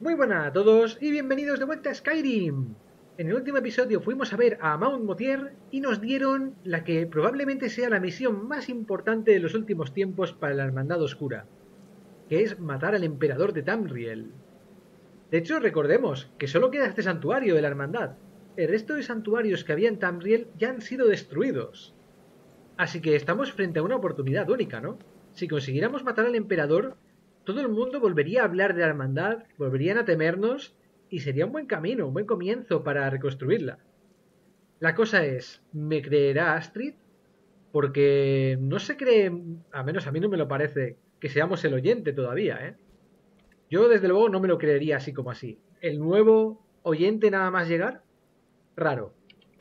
Muy buenas a todos y bienvenidos de vuelta a Skyrim. En el último episodio fuimos a ver a Mount Motier y nos dieron la que probablemente sea la misión más importante de los últimos tiempos para la Hermandad Oscura, que es matar al emperador de Tamriel. De hecho, recordemos que solo queda este santuario de la Hermandad. El resto de santuarios que había en Tamriel ya han sido destruidos. Así que estamos frente a una oportunidad única, ¿no? Si consiguiéramos matar al emperador, todo el mundo volvería a hablar de la hermandad, volverían a temernos y sería un buen camino, un buen comienzo para reconstruirla. La cosa es, ¿me creerá Astrid? Porque no se cree, a menos a mí no me lo parece, que seamos el oyente todavía, ¿eh? Yo desde luego no me lo creería así como así. ¿El nuevo oyente nada más llegar? Raro.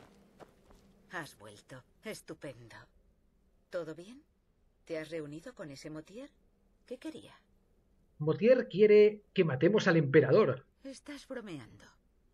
Has vuelto. Estupendo. ¿Todo bien? ¿Te has reunido con ese Motier? ¿Qué quería? Motier quiere que matemos al emperador. Estás bromeando.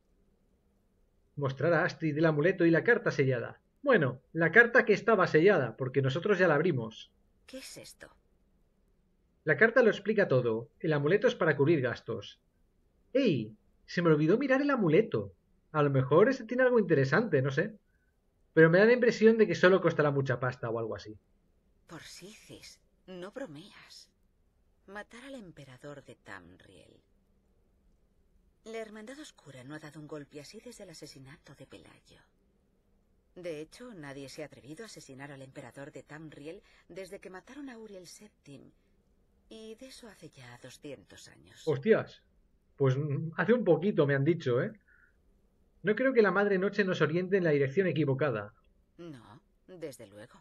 Mostrar a Astrid el amuleto y la carta sellada. Bueno, la carta que estaba sellada, porque nosotros ya la abrimos. ¿Qué es esto? La carta lo explica todo. El amuleto es para cubrir gastos. ¡Ey! Se me olvidó mirar el amuleto. A lo mejor ese tiene algo interesante, no sé. Pero me da la impresión de que solo costará mucha pasta o algo así. Por Sicis, no bromeas. Matar al emperador de Tamriel. La Hermandad Oscura no ha dado un golpe así desde el asesinato de Pelayo. De hecho, nadie se ha atrevido a asesinar al emperador de Tamriel desde que mataron a Uriel VII. Y de eso hace ya 200 años. Hostias. Pues hace un poquito me han dicho, ¿eh? No creo que la Madre Noche nos oriente en la dirección equivocada. No, desde luego.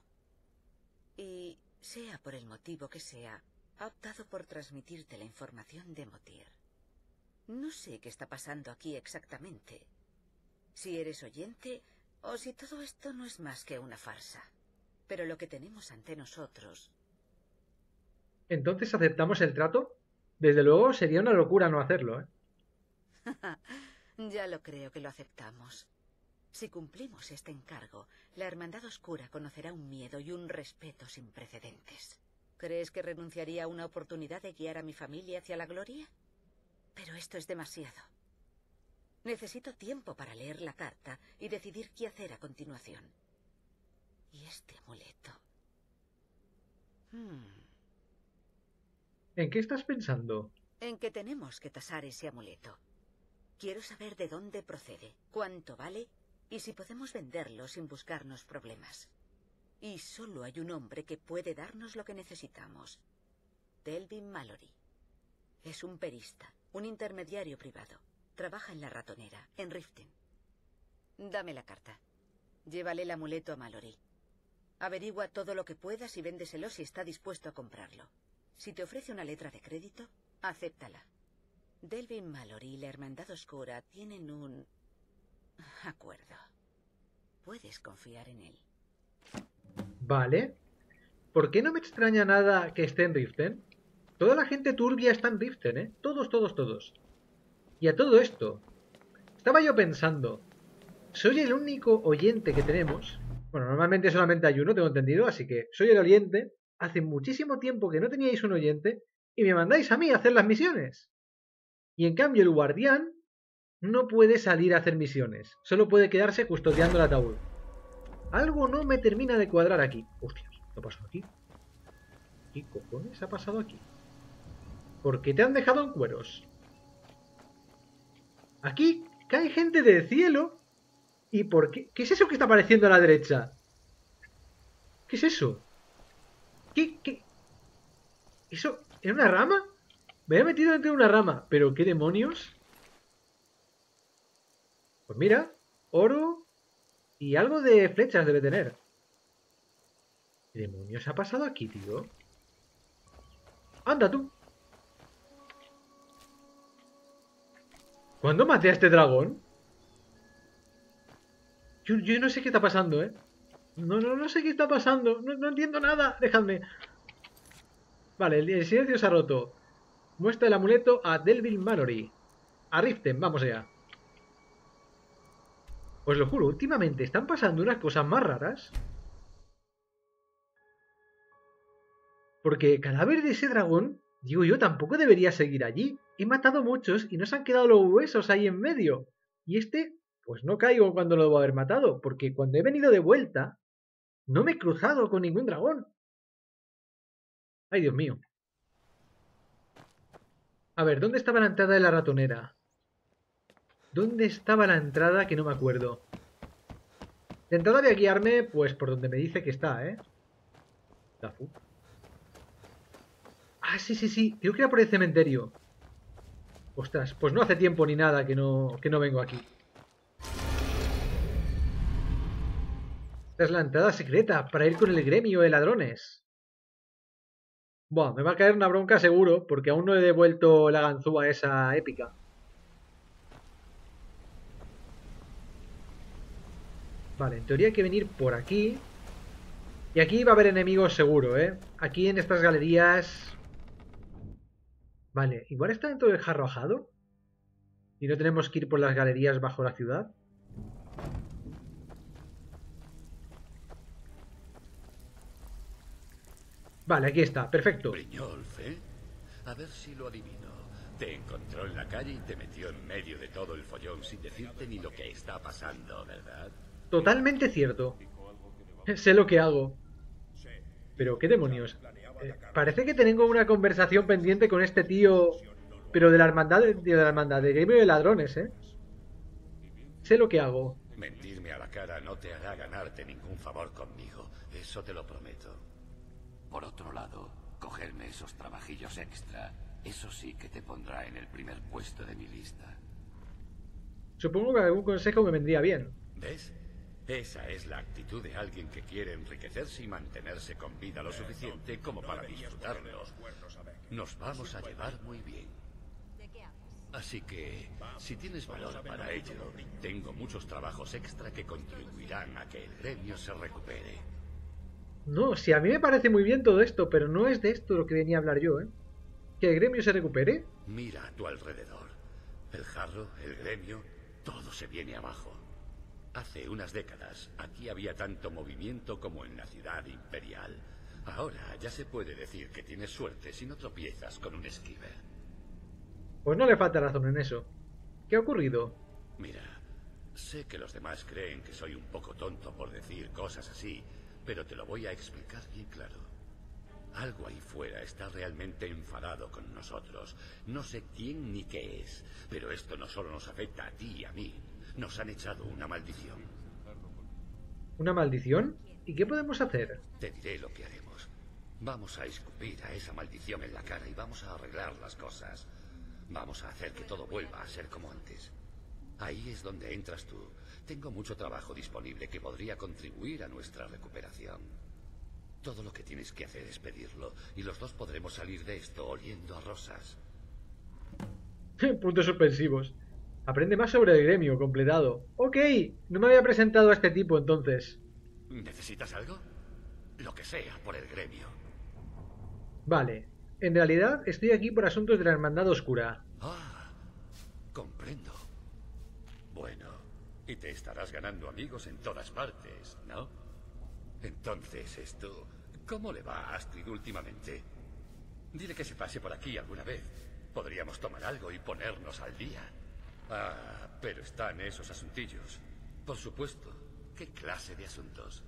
Y sea por el motivo que sea, ha optado por transmitirte la información de Motier. No sé qué está pasando aquí exactamente. Si eres oyente o si todo esto no es más que una farsa. Pero lo que tenemos ante nosotros... ¿Entonces aceptamos el trato? Desde luego sería una locura no hacerlo, ¿eh? Ya lo creo que lo aceptamos. Si cumplimos este encargo, la Hermandad Oscura conocerá un miedo y un respeto sin precedentes. ¿Crees que renunciaría a una oportunidad de guiar a mi familia hacia la gloria? Pero esto es demasiado. Necesito tiempo para leer la carta y decidir qué hacer a continuación. ¿Y este amuleto? ¿En qué estás pensando? En que tenemos que tasar ese amuleto. Quiero saber de dónde procede, cuánto vale y si podemos venderlo sin buscarnos problemas. Y solo hay un hombre que puede darnos lo que necesitamos. Delvin Mallory. Es un perista, un intermediario privado. Trabaja en la ratonera, en Riften. Dame la carta. Llévale el amuleto a Mallory. Averigua todo lo que puedas y véndeselo si está dispuesto a comprarlo. Si te ofrece una letra de crédito, acéptala. Delvin Mallory y la Hermandad Oscura tienen un acuerdo. Puedes confiar en él. Vale. ¿Por qué no me extraña nada que esté en Riften? Toda la gente turbia está en Riften, ¿eh? Todos, todos, todos. Y a todo esto, estaba yo pensando, soy el único oyente que tenemos. Bueno, normalmente solamente hay uno, tengo entendido, así que soy el oyente. Hace muchísimo tiempo que no teníais un oyente y me mandáis a mí a hacer las misiones. Y en cambio el guardián no puede salir a hacer misiones, solo puede quedarse custodiando el ataúd. Algo no me termina de cuadrar aquí. Hostias, ¿qué ha pasado aquí? ¿Qué cojones ha pasado aquí? ¿Por qué te han dejado en cueros? Aquí cae gente del cielo. ¿Y por qué? ¿Qué es eso que está apareciendo a la derecha? ¿Qué es eso? ¿Qué? ¿Eso? ¿Era una rama? Me he metido dentro de una rama. ¿Pero qué demonios? Pues mira, oro y algo de flechas debe tener. ¿Qué demonios ha pasado aquí, tío? ¡Anda tú! ¿Cuándo maté a este dragón? Yo no sé qué está pasando, ¿eh? No sé qué está pasando. No entiendo nada. Dejadme. Vale, el silencio se ha roto. Muestra el amuleto a Delvin Mallory. A Riften, vamos allá. Os lo juro, últimamente están pasando unas cosas más raras. Porque el cadáver de ese dragón, digo yo, tampoco debería seguir allí. he matado muchos y no se han quedado los huesos ahí en medio. Y este, pues no caigo cuando lo debo haber matado, porque cuando he venido de vuelta, no me he cruzado con ningún dragón. Ay, Dios mío. A ver, ¿dónde estaba la entrada de la ratonera? ¿Dónde estaba la entrada que no me acuerdo? De entrada voy a guiarme, pues, por donde me dice que está, ¿eh? Tafu. Ah, sí, sí, sí. Creo que era por el cementerio. Ostras, pues no hace tiempo ni nada que no vengo aquí. Esta es la entrada secreta para ir con el gremio de ladrones. Buah, me va a caer una bronca seguro, porque aún no he devuelto la ganzúa esa épica. Vale, en teoría hay que venir por aquí. Y aquí va a haber enemigos seguro, ¿eh? Aquí en estas galerías... Vale, igual está dentro del jarro ajado. Y no tenemos que ir por las galerías bajo la ciudad. Vale, aquí está, perfecto. Brynjolf, ¿eh? A ver si lo adivino. Te encontró en la calle y te metió en medio de todo el follón sin decirte ni lo que está pasando, ¿verdad? Totalmente cierto. Sé lo que hago. Pero, ¿qué demonios? Parece que tengo una conversación pendiente con este tío... Pero de la hermandad, del gremio de ladrones, ¿eh? Sé lo que hago. Mentirme a la cara no te hará ganarte ningún favor conmigo. Eso te lo prometo. Por otro lado, cogerme esos trabajillos extra, eso sí que te pondrá en el primer puesto de mi lista. Supongo que algún consejo me vendría bien. ¿Ves? Esa es la actitud de alguien que quiere enriquecerse y mantenerse con vida lo suficiente como para disfrutarlo. Nos vamos a llevar muy bien. Así que, si tienes valor para ello, tengo muchos trabajos extra que contribuirán a que el gremio se recupere. No, si a mí me parece muy bien todo esto, pero no es de esto lo que venía a hablar yo, ¿eh? ¿Que el gremio se recupere? Mira a tu alrededor. El jarro, el gremio, todo se viene abajo. Hace unas décadas, aquí había tanto movimiento como en la ciudad imperial. Ahora ya se puede decir que tienes suerte si no tropiezas con un esquiver. Pues no le falta razón en eso. ¿Qué ha ocurrido? Mira, sé que los demás creen que soy un poco tonto por decir cosas así, pero te lo voy a explicar bien claro. Algo ahí fuera está realmente enfadado con nosotros. No sé quién ni qué es, pero esto no solo nos afecta a ti y a mí. Nos han echado una maldición. ¿Una maldición? ¿Y qué podemos hacer? Te diré lo que haremos. Vamos a escupir a esa maldición en la cara y vamos a arreglar las cosas. Vamos a hacer que todo vuelva a ser como antes. Ahí es donde entras tú. Tengo mucho trabajo disponible que podría contribuir a nuestra recuperación. Todo lo que tienes que hacer es pedirlo, y los dos podremos salir de esto oliendo a rosas. Puntos suspensivos. Aprende más sobre el gremio, completado. Ok, no me había presentado a este tipo entonces. ¿Necesitas algo? Lo que sea por el gremio. Vale, en realidad estoy aquí por asuntos de la Hermandad Oscura. Ah, comprendo. Bueno, y te estarás ganando amigos en todas partes, ¿no? Entonces, esto... ¿Cómo le va a Astrid últimamente? Dile que se pase por aquí alguna vez. Podríamos tomar algo y ponernos al día. Ah, pero están esos asuntillos. Por supuesto. ¿Qué clase de asuntos?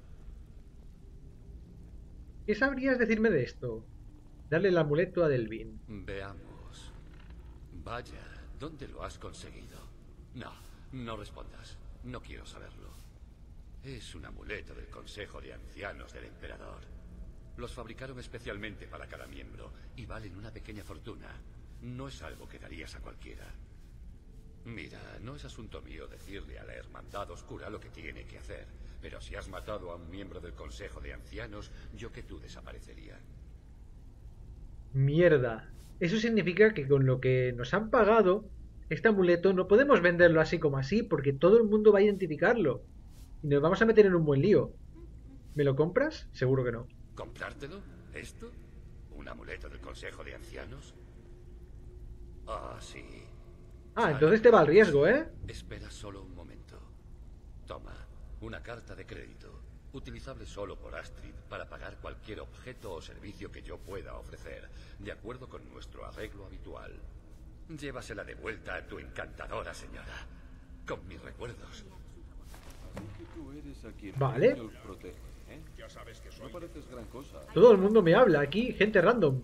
¿Qué sabrías decirme de esto? Darle el amuleto a Delvin. Veamos. Vaya, ¿dónde lo has conseguido? No, no respondas. No quiero saberlo. Es un amuleto del Consejo de Ancianos del Emperador. Los fabricaron especialmente para cada miembro y valen una pequeña fortuna. No es algo que darías a cualquiera. Mira, no es asunto mío decirle a la Hermandad Oscura lo que tiene que hacer, pero si has matado a un miembro del Consejo de Ancianos, yo que tú desaparecería. Mierda. Eso significa que con lo que nos han pagado, este amuleto no podemos venderlo así como así, porque todo el mundo va a identificarlo. Y nos vamos a meter en un buen lío. ¿Me lo compras? Seguro que no. ¿Comprártelo? ¿Esto? ¿Un amuleto del Consejo de Ancianos? Ah, sí. Ah, entonces te va al riesgo, ¿eh? Espera solo un momento. Toma, una carta de crédito, utilizable solo por Astrid para pagar cualquier objeto o servicio que yo pueda ofrecer, de acuerdo con nuestro arreglo habitual. Llévasela de vuelta a tu encantadora señora. Con mis recuerdos. Así que tú eres a quien Vale. Daniel protege, ¿eh? Ya sabes que no pareces gran cosa. Todo el mundo me habla aquí, gente random.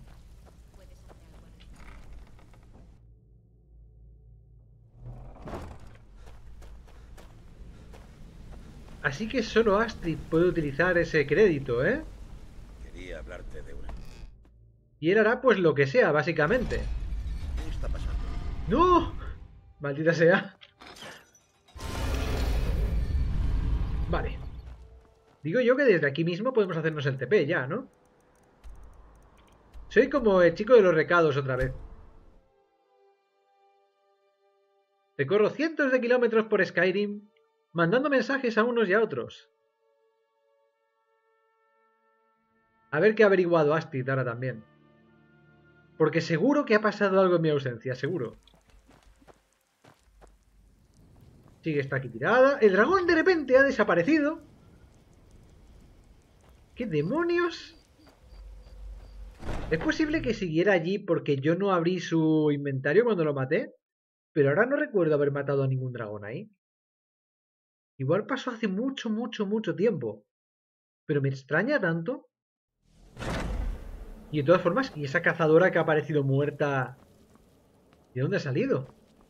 Así que solo Astrid puede utilizar ese crédito, ¿eh? Quería hablarte de una. Y él hará pues lo que sea, básicamente. ¿Qué está pasando? ¡No! Maldita sea. Vale. Digo yo que desde aquí mismo podemos hacernos el TP ya, ¿no? Soy como el chico de los recados otra vez. Recorro cientos de kilómetros por Skyrim, mandando mensajes a unos y a otros. A ver qué ha averiguado Astrid ahora también. Porque seguro que ha pasado algo en mi ausencia, seguro. Sigue, está aquí tirada. El dragón de repente ha desaparecido. ¿Qué demonios? Es posible que siguiera allí porque yo no abrí su inventario cuando lo maté. Pero ahora no recuerdo haber matado a ningún dragón ahí. Igual pasó hace mucho, mucho, mucho tiempo. Pero me extraña tanto. Y de todas formas, ¿y esa cazadora que ha aparecido muerta? ¿De dónde ha salido?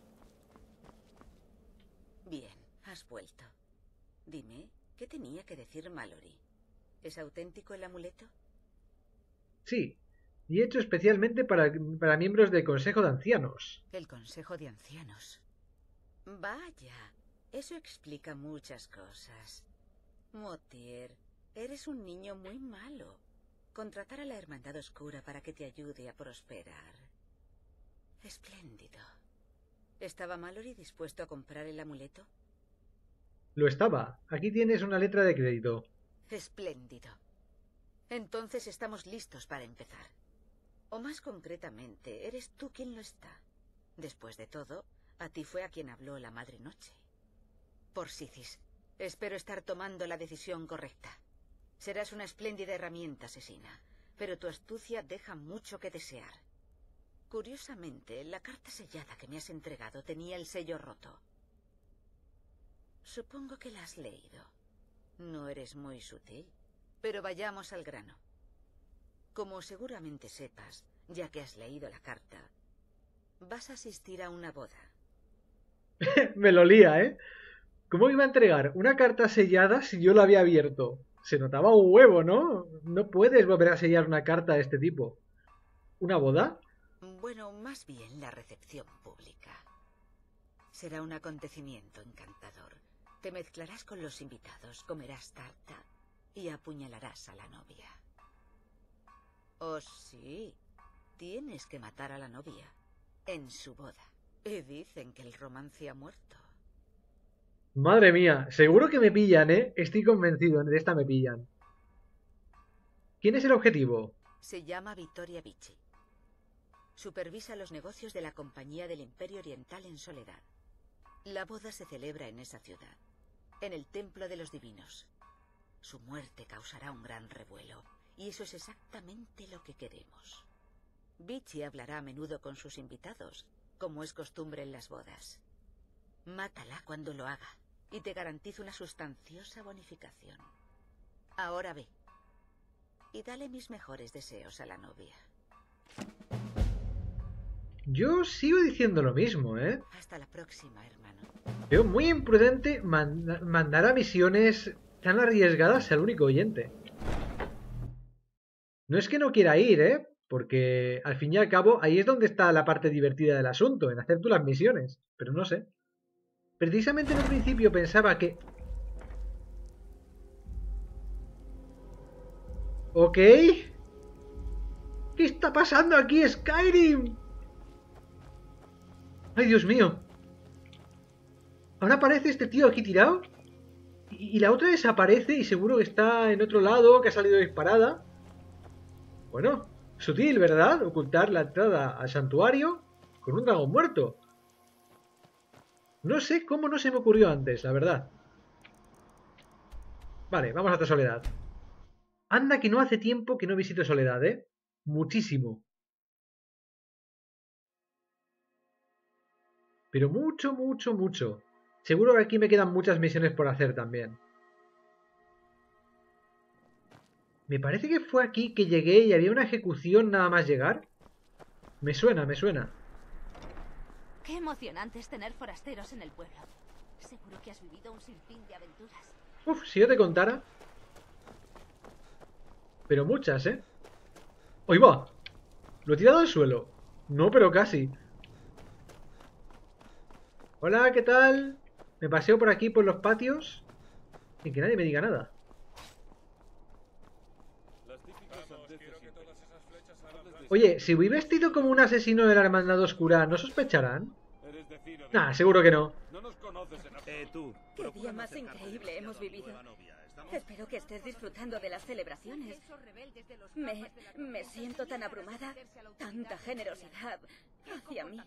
Bien, has vuelto. Dime, ¿qué tenía que decir Mallory? ¿Es auténtico el amuleto? Sí, y hecho especialmente para miembros del Consejo de Ancianos. El Consejo de Ancianos. Vaya, eso explica muchas cosas. Motier, eres un niño muy malo. Contratar a la Hermandad Oscura para que te ayude a prosperar. Espléndido. ¿Estaba Mallory dispuesto a comprar el amuleto? Lo estaba. Aquí tienes una letra de crédito. Espléndido. Entonces estamos listos para empezar. O más concretamente, eres tú quien lo está. Después de todo, a ti fue a quien habló la Madre Noche. Por Sicis, espero estar tomando la decisión correcta. Serás una espléndida herramienta asesina, pero tu astucia deja mucho que desear. Curiosamente, la carta sellada que me has entregado tenía el sello roto. Supongo que la has leído. No eres muy sutil, pero vayamos al grano. Como seguramente sepas, ya que has leído la carta, vas a asistir a una boda. Me lo lía, ¿eh? ¿Cómo iba a entregar una carta sellada si yo la había abierto? Se notaba un huevo, ¿no? No puedes volver a sellar una carta de este tipo. ¿Una boda? Bueno, más bien la recepción pública. Será un acontecimiento encantador. Te mezclarás con los invitados, comerás tarta y apuñalarás a la novia. Oh, sí. Tienes que matar a la novia en su boda. Y dicen que el romance ha muerto. Madre mía, seguro que me pillan, ¿eh? Estoy convencido, de esta me pillan. ¿Quién es el objetivo? Se llama Vittoria Vici. Supervisa los negocios de la Compañía del Imperio Oriental en Soledad. La boda se celebra en esa ciudad, en el Templo de los Divinos. Su muerte causará un gran revuelo, y eso es exactamente lo que queremos. Vici hablará a menudo con sus invitados, como es costumbre en las bodas. Mátala cuando lo haga, y te garantizo una sustanciosa bonificación. Ahora ve, y dale mis mejores deseos a la novia. Yo sigo diciendo lo mismo, ¿eh? Hasta la próxima, hermano. Veo muy imprudente mandar a misiones tan arriesgadas al único oyente. No es que no quiera ir, ¿eh? Porque al fin y al cabo ahí es donde está la parte divertida del asunto, en hacer tú las misiones. Pero no sé. Precisamente en un principio pensaba que... Ok. ¿Qué está pasando aquí, Skyrim? ¡Ay, Dios mío! Ahora aparece este tío aquí tirado. Y la otra desaparece y seguro que está en otro lado, que ha salido disparada. Bueno, sutil, ¿verdad? Ocultar la entrada al santuario con un dragón muerto. No sé cómo no se me ocurrió antes, la verdad. Vale, vamos hasta Soledad. Anda que no hace tiempo que no visito Soledad, ¿eh? Muchísimo. Pero mucho, mucho, mucho. Seguro que aquí me quedan muchas misiones por hacer también. Me parece que fue aquí que llegué y había una ejecución nada más llegar. Me suena, me suena. Qué emocionante es tener forasteros en el pueblo. Seguro que has vivido un sinfín de aventuras. Uf, si yo te contara. Pero muchas, ¿eh? ¡Ahí va! Lo he tirado al suelo. No, pero casi. Hola, ¿qué tal? Me paseo por aquí, por los patios. Y que nadie me diga nada. Oye, si voy vestido como un asesino de la Hermandad Oscura, ¿no sospecharán? Nah, seguro que no. Tú. Qué día más increíble hemos vivido. Espero que estés disfrutando de las celebraciones. Me siento tan abrumada. Tanta generosidad hacia mí.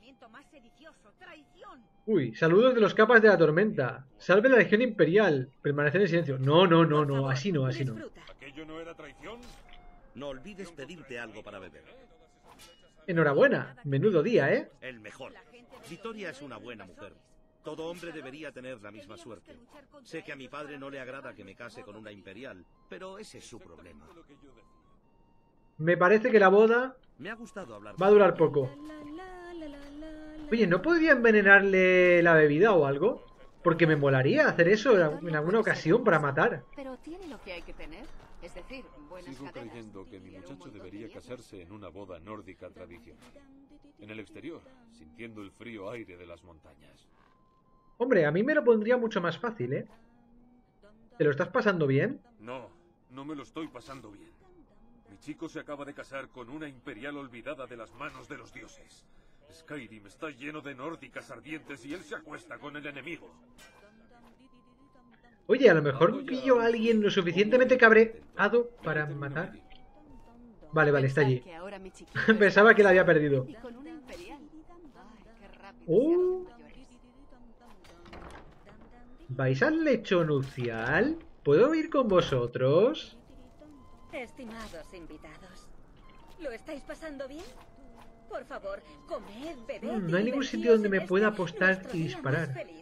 Uy, saludos de los capas de la tormenta. Salve la Legión Imperial. Permanecer en silencio. No, no, no, no. Así no, así no. ¿Aquello no era traición? No olvides pedirte algo para beber. Enhorabuena. Menudo día, ¿eh? El mejor. Victoria es una buena mujer. Todo hombre debería tener la misma suerte. Sé que a mi padre no le agrada que me case con una imperial, pero ese es su problema. Me parece que la boda Me ha gustado hablar. va a durar poco. Oye, ¿no podría envenenarle la bebida o algo? Porque me molaría hacer eso en alguna ocasión para matar. Pero tiene lo que hay que tener. Es decir, buenas Sigo caderas. creyendo que mi muchacho debería casarse en una boda nórdica tradicional. En el exterior, sintiendo el frío aire de las montañas. Hombre, a mí me lo pondría mucho más fácil, ¿eh? ¿Te lo estás pasando bien? No, no me lo estoy pasando bien. Mi chico se acaba de casar con una imperial olvidada de las manos de los dioses. Skyrim está lleno de nórdicas ardientes y él se acuesta con el enemigo. Oye, a lo mejor pillo a alguien lo suficientemente cabreado para matar. Vale, vale, está allí. Que ahora mi chiquillo Pensaba que la había perdido. y con una imperial. Ay, qué rápido Oh. se mayores. ¿Vais al lecho nupcial? ¿Puedo ir con vosotros? Estimados invitados, ¿lo estáis pasando bien? Por favor, comed, bebed. No hay ningún y sitio donde me divertíos pueda en apostar nuestro y día disparar. más feliz.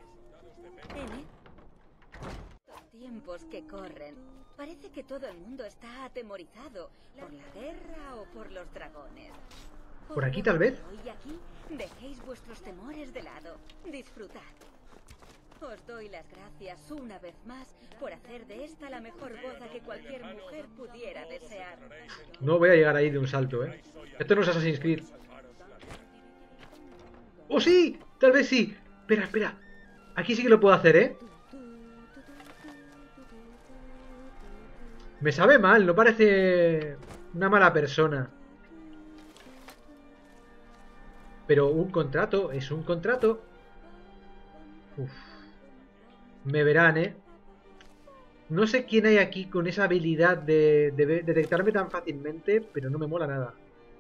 Los tiempos que corren. Parece que todo el mundo está atemorizado por la guerra o por los dragones. ¿Por aquí, tal vez? Hoy aquí, dejéis vuestros temores de lado. Disfrutad. Os doy las gracias una vez más por hacer de esta la mejor boda que cualquier mujer pudiera desear. No voy a llegar ahí de un salto, ¿eh? Esto no es Assassin's Creed. ¡Oh, sí! Tal vez sí. Espera, espera. Aquí sí que lo puedo hacer, ¿eh? Me sabe mal, no parece una mala persona. Pero un contrato es un contrato. Uf. Me verán, ¿eh? No sé quién hay aquí con esa habilidad de detectarme tan fácilmente, pero no me mola nada.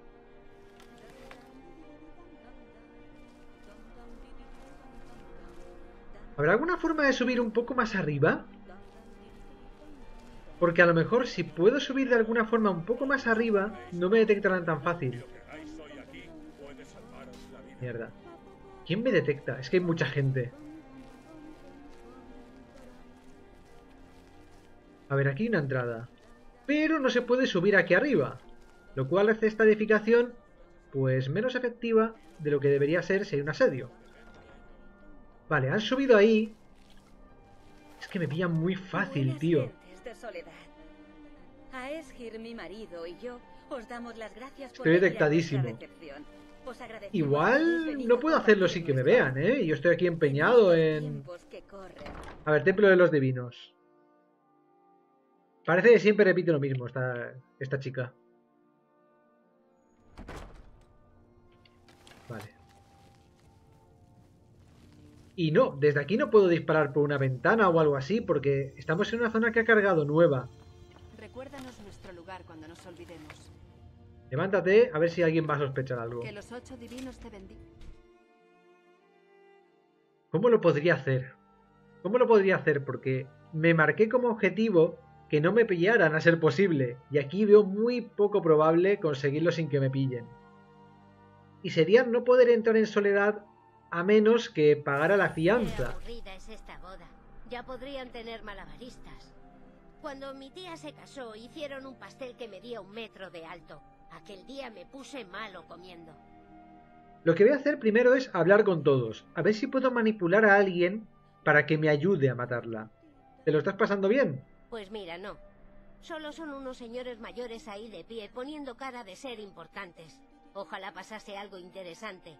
¿Habrá alguna forma de subir un poco más arriba? Porque a lo mejor si puedo subir de alguna forma un poco más arriba, no me detectarán tan fácil. Mierda. ¿Quién me detecta? Es que hay mucha gente. A ver, aquí hay una entrada. Pero no se puede subir aquí arriba. Lo cual hace esta edificación, pues, menos efectiva de lo que debería ser si hay un asedio. Vale, han subido ahí. Es que me pillan muy fácil, Buenas tío. gentes de soledad. A Esgir, mi marido, y yo os damos las gracias por Estoy venir a detectadísimo. nuestra recepción. Os agradecemos habéis Igual venido no puedo a hacerlo compartir sin que me nuestra vean, ¿eh? Yo estoy aquí empeñado en... tiempos que corren. A ver, Templo de los Divinos. Parece que siempre repite lo mismo esta chica. Vale. Y no, desde aquí no puedo disparar por una ventana o algo así, porque estamos en una zona que ha cargado nueva. Recuérdanos nuestro lugar cuando nos olvidemos. Levántate, a ver si alguien va a sospechar algo. Que los 8 divinos te bendigan. ¿Cómo lo podría hacer? ¿Cómo lo podría hacer? Porque me marqué como objetivo que no me pillaran a ser posible. Y aquí veo muy poco probable conseguirlo sin que me pillen. Y sería no poder entrar en soledad a menos que pagara la Qué fianza. aburrida es esta boda. Ya podrían tener malabaristas. Cuando mi tía se casó, hicieron un pastel que medía 1 metro de alto. Aquel día me puse malo comiendo. Lo que voy a hacer primero es hablar con todos, a ver si puedo manipular a alguien para que me ayude a matarla. ¿Te lo estás pasando bien? Pues mira, no. Solo son unos señores mayores ahí de pie, poniendo cara de ser importantes. Ojalá pasase algo interesante.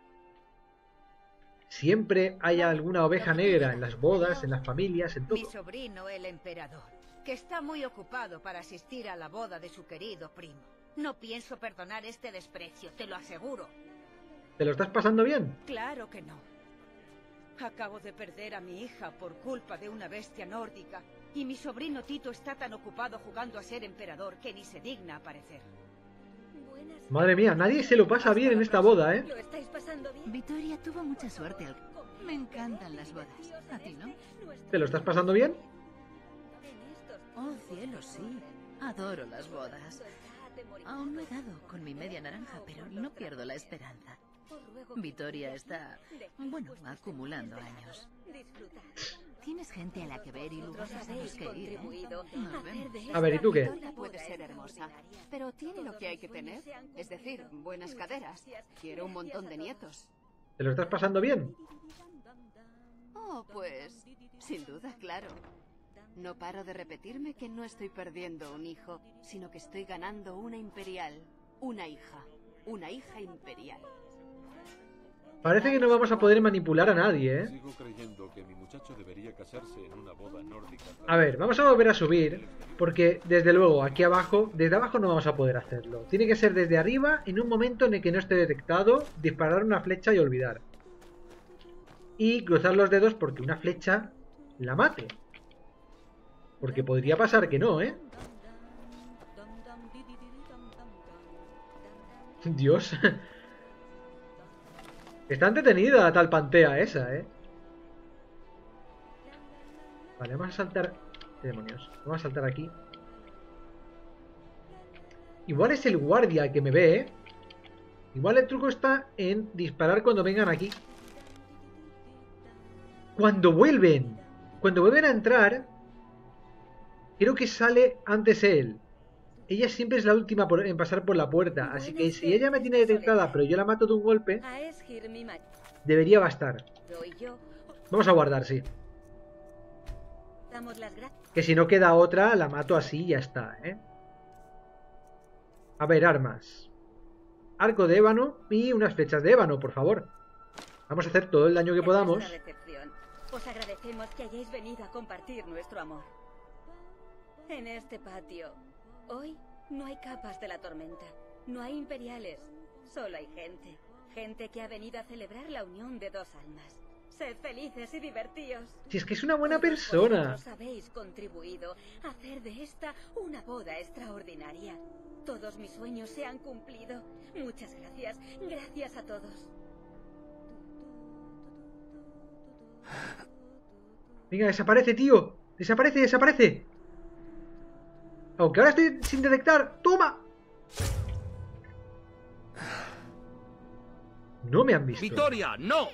Siempre hay alguna oveja negra en las bodas, en las familias, en todo. Mi sobrino, el emperador, que está muy ocupado para asistir a la boda de su querido primo. No pienso perdonar este desprecio, te lo aseguro. ¿Te lo estás pasando bien? Claro que no. Acabo de perder a mi hija por culpa de una bestia nórdica, y mi sobrino Tito está tan ocupado jugando a ser emperador que ni se digna aparecer. Madre mía, nadie se lo pasa bien en esta boda, ¿eh? ¿Lo estáis pasando bien? Victoria tuvo mucha suerte. Me encantan las bodas. ¿A ti no? ¿Te lo estás pasando bien? Oh, cielo, sí. Adoro las bodas. Aún no he dado con mi media naranja, pero no pierdo la esperanza. Victoria está, bueno, acumulando años. Tienes gente a la que ver y lugares a los que ir, ¿eh? Nos vemos. A ver, ¿y tú qué? Victoria puede ser hermosa, pero tiene lo que hay que tener, es decir, buenas caderas. Quiero un montón de nietos. ¿Te lo estás pasando bien? Oh, pues, sin duda, claro. No paro de repetirme que no estoy perdiendo un hijo, sino que estoy ganando una imperial, una hija imperial. Parece que no vamos a poder manipular a nadie, ¿eh? Sigo creyendo que mi muchacho debería casarse en una boda nórdica. A ver, vamos a volver a subir, porque desde luego aquí abajo, desde abajo no vamos a poder hacerlo. Tiene que ser desde arriba, en un momento en el que no esté detectado, disparar una flecha y olvidar. Y cruzar los dedos porque una flecha la mate. Porque podría pasar que no, ¿eh? Dios. Está entretenida la tal pantea esa, ¿eh? Vale, vamos a saltar... ¿Qué demonios? Vamos a saltar aquí. Igual es el guardia el que me ve, ¿eh? Igual el truco está en disparar cuando vengan aquí. Cuando vuelven a entrar, creo que sale antes él. Ella siempre es la última en pasar por la puerta, así que si ella me tiene detectada pero yo la mato de un golpe, debería bastar. Vamos a guardar, sí. Que si no queda otra, la mato así y ya está, ¿eh? A ver, armas. Arco de ébano y unas flechas de ébano, por favor. Vamos a hacer todo el daño que podamos. Os agradecemos que hayáis venido a compartir nuestro amor. En este patio, hoy no hay capas de la tormenta, no hay imperiales, solo hay gente. Gente que ha venido a celebrar la unión de dos almas. Sed felices y divertíos. Si es que es una buena persona. Vosotros habéis contribuido a hacer de esta una boda extraordinaria. Todos mis sueños se han cumplido. Muchas gracias. Gracias a todos. Venga, desaparece, tío. Desaparece, desaparece. Aunque ahora estoy sin detectar. ¡Toma! No me han visto. ¡Victoria, no!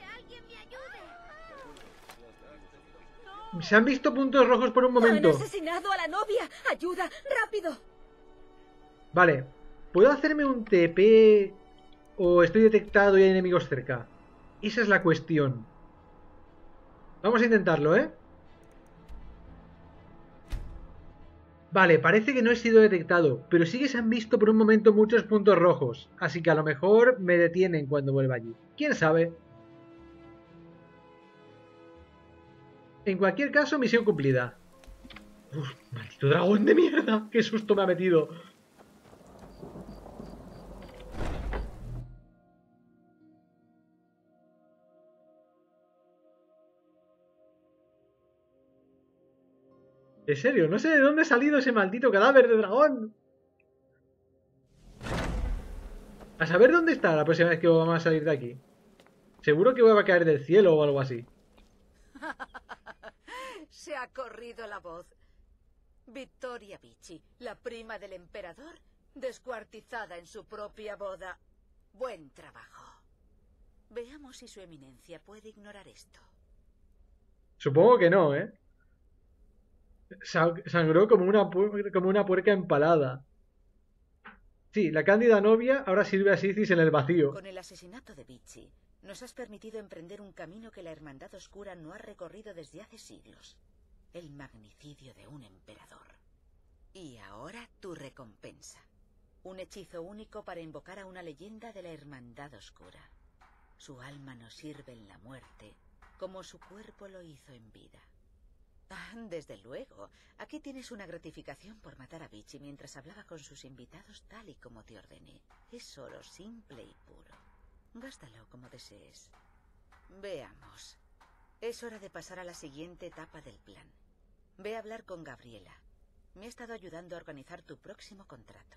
Se han visto puntos rojos por un momento. ¡Han asesinado a la novia! ¡Ayuda! ¡Rápido! Vale. ¿Puedo hacerme un TP o estoy detectado y hay enemigos cerca? Esa es la cuestión. Vamos a intentarlo, ¿eh? Vale, parece que no he sido detectado, pero sí que se han visto por un momento muchos puntos rojos, así que a lo mejor me detienen cuando vuelva allí. ¿Quién sabe? En cualquier caso, misión cumplida. Uf, maldito dragón de mierda, qué susto me ha metido. En serio, no sé de dónde ha salido ese maldito cadáver de dragón. A saber dónde está la próxima vez que vamos a salir de aquí. Seguro que va a caer del cielo o algo así. Se ha corrido la voz. Vittoria Vici, la prima del emperador, descuartizada en su propia boda. Buen trabajo. Veamos si su eminencia puede ignorar esto. Supongo que no, ¿eh? Sangró como una puerca empalada. Sí, la cándida novia ahora sirve a Sisis en el vacío. Con el asesinato de Vichy, nos has permitido emprender un camino que la Hermandad Oscura no ha recorrido desde hace siglos. El magnicidio de un emperador. Y ahora tu recompensa. Un hechizo único para invocar a una leyenda de la Hermandad Oscura. Su alma nos sirve en la muerte, como su cuerpo lo hizo en vida. Ah, desde luego. Aquí tienes una gratificación por matar a Vichy mientras hablaba con sus invitados tal y como te ordené. Es oro simple y puro. Gástalo como desees. Veamos. Es hora de pasar a la siguiente etapa del plan. Ve a hablar con Gabriela. Me ha estado ayudando a organizar tu próximo contrato.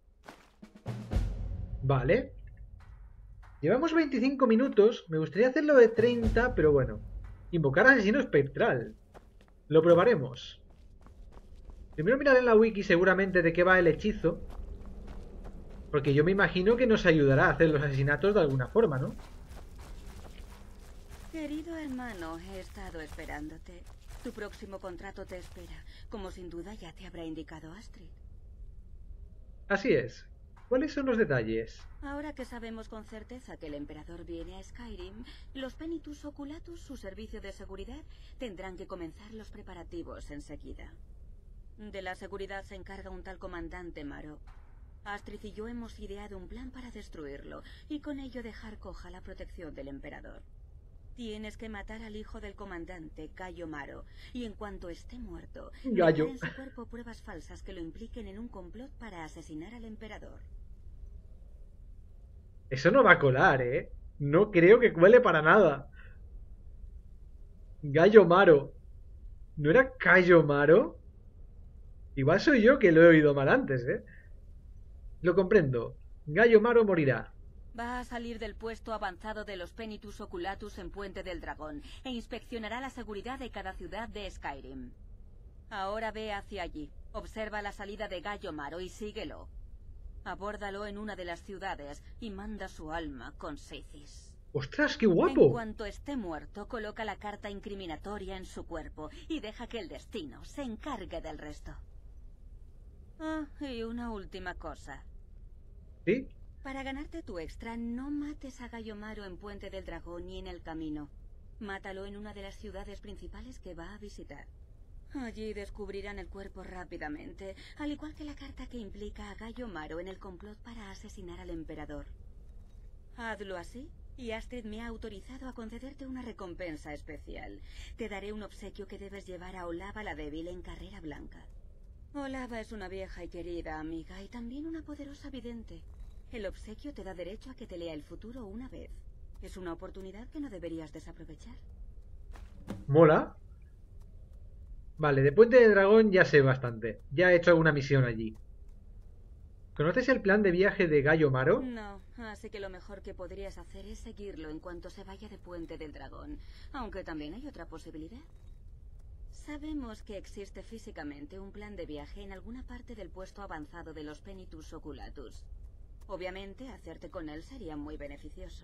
Vale. Llevamos 25 minutos. Me gustaría hacerlo de 30, pero bueno. Invocar asesino espectral. Lo probaremos. Primero miraré en la wiki seguramente de qué va el hechizo. Porque yo me imagino que nos ayudará a hacer los asesinatos de alguna forma, ¿no? Querido hermano, he estado esperándote. Tu próximo contrato te espera, como sin duda ya te habrá indicado Astrid. Así es. ¿Cuáles son los detalles? Ahora que sabemos con certeza que el emperador viene a Skyrim, los Penitus Oculatus, su servicio de seguridad, tendrán que comenzar los preparativos enseguida. De la seguridad se encarga un tal comandante Maro. Astrid y yo hemos ideado un plan para destruirlo y con ello dejar coja la protección del emperador. Tienes que matar al hijo del comandante, Gallo Maro, y en cuanto esté muerto, Gallo. dejar en su cuerpo pruebas falsas que lo impliquen en un complot para asesinar al emperador. Eso no va a colar, ¿eh? No creo que cuele para nada. Gallo Maro. ¿No era Cayo Maro? Igual soy yo que lo he oído mal antes, ¿eh? Lo comprendo. Gallo Maro morirá. Va a salir del puesto avanzado de los Penitus Oculatus en Puente del Dragón e inspeccionará la seguridad de cada ciudad de Skyrim. Ahora ve hacia allí, observa la salida de Gallo Maro y síguelo. Abórdalo en una de las ciudades y manda su alma con Sisis. ¡Ostras, qué guapo! En cuanto esté muerto, coloca la carta incriminatoria en su cuerpo y deja que el destino se encargue del resto. Ah, y una última cosa. ¿Sí? Para ganarte tu extra, no mates a Gallo Maro en Puente del Dragón ni en el camino. Mátalo en una de las ciudades principales que va a visitar. Allí descubrirán el cuerpo rápidamente, al igual que la carta que implica a Gallo Maro en el complot para asesinar al emperador. Hazlo así, y Astrid me ha autorizado a concederte una recompensa especial. Te daré un obsequio que debes llevar a Olava la Débil en Carrera Blanca. Olava es una vieja y querida amiga y también una poderosa vidente. El obsequio te da derecho a que te lea el futuro una vez. Es una oportunidad que no deberías desaprovechar. ¿Mola? Vale, de Puente de Dragón ya sé bastante. Ya he hecho alguna misión allí. ¿Conoces el plan de viaje de Gallo Maro? No, así que lo mejor que podrías hacer es seguirlo en cuanto se vaya de Puente del Dragón. Aunque también hay otra posibilidad. Sabemos que existe físicamente un plan de viaje en alguna parte del puesto avanzado de los Penitus Oculatus. Obviamente, hacerte con él sería muy beneficioso.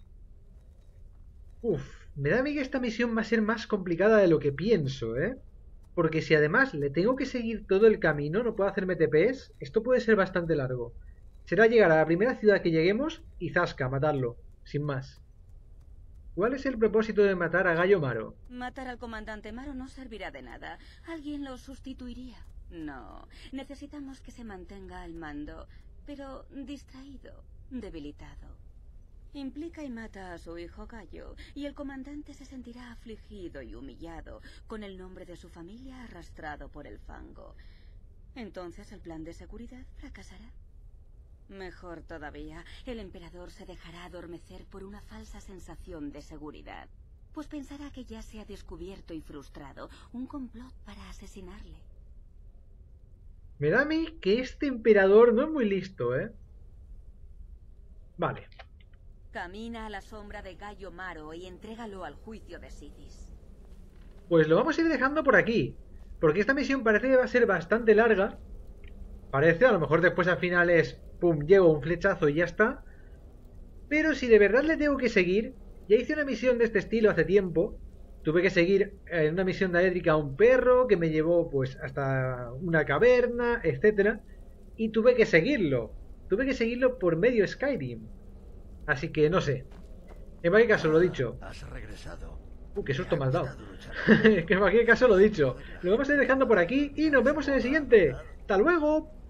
Uf, me da a mí que esta misión va a ser más complicada de lo que pienso, ¿eh? Porque si además le tengo que seguir todo el camino, no puedo hacerme TPs, esto puede ser bastante largo. Será llegar a la primera ciudad que lleguemos y zasca, matarlo, sin más. ¿Cuál es el propósito de matar a Gallo Maro? Matar al comandante Maro no servirá de nada. ¿Alguien lo sustituiría? No, necesitamos que se mantenga al mando, pero distraído, debilitado. Implica y mata a su hijo Gallo, y el comandante se sentirá afligido y humillado, con el nombre de su familia arrastrado por el fango. Entonces el plan de seguridad fracasará. Mejor todavía, el emperador se dejará adormecer por una falsa sensación de seguridad, pues pensará que ya se ha descubierto y frustrado un complot para asesinarle. Me da a mí que este emperador no es muy listo, ¿eh? Vale. Camina a la sombra de Gallo Maro y entrégalo al juicio de Sisis. Pues lo vamos a ir dejando por aquí, porque esta misión parece que va a ser bastante larga. Parece, a lo mejor después al final es, pum, llego un flechazo y ya está. Pero si de verdad le tengo que seguir, ya hice una misión de este estilo hace tiempo. Tuve que seguir en una misión daédrica a un perro que me llevó pues hasta una caverna, etcétera, y tuve que seguirlo. Tuve que seguirlo por medio Skyrim. Así que no sé. En cualquier caso, lo dicho. Has regresado. Qué susto me has dado. Que en cualquier caso, lo dicho. Lo vamos a ir dejando por aquí y nos vemos en el siguiente. ¡Hasta luego!